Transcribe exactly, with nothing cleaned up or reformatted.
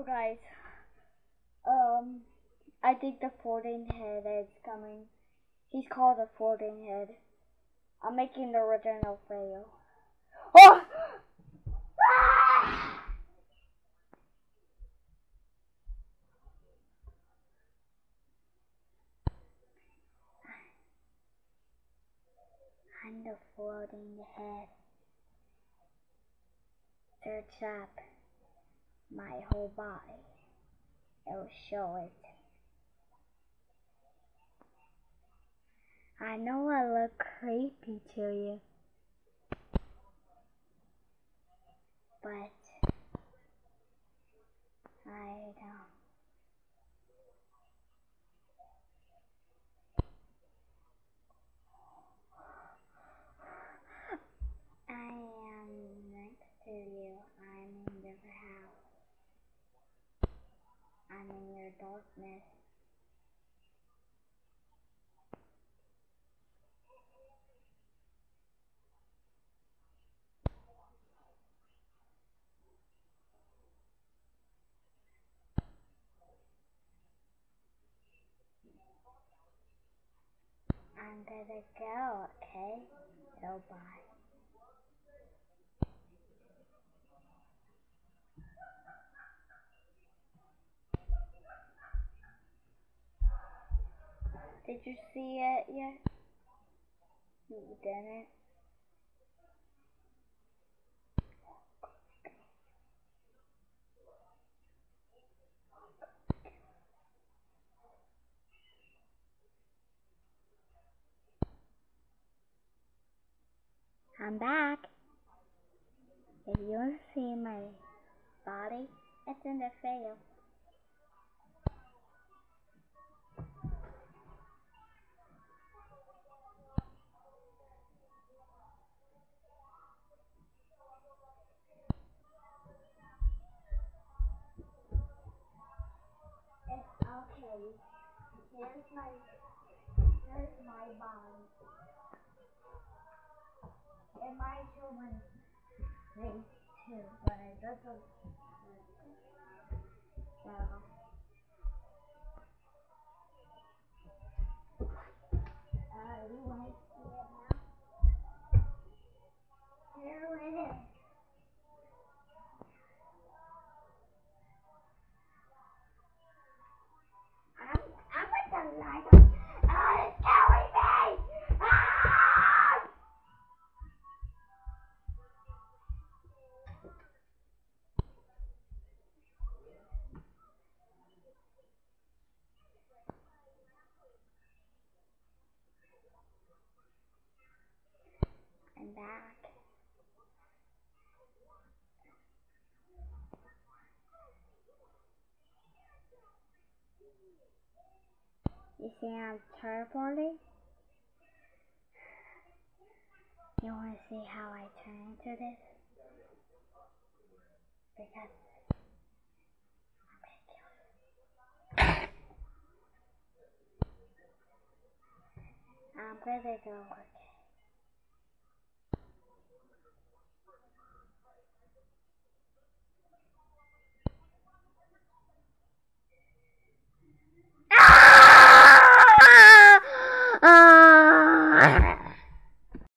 guys, um, I think the folding head is coming. He's called the folding head. I'm making the original fail. Oh! Ah! I'm the folding head. Search up my whole body. It'll show it. I know I look creepy to you, but I don't. I am next to you. I'm in your house. I'm in your darkness. I'm gonna go, okay? So bye. Did you see it yet? You didn't? I'm back. If you want to see my body, it's in the video. It's okay. Here's my, here's my body. It might show my face too, but it doesn't. So. Uh, you want to see it now? Here it is. I'm, I'm with the light on. Oh, it's killing me! Ah! I'm back. You see I'm teleporting? You want to see how I turn into this? Because I'm gonna go, okay. Ah! Ah!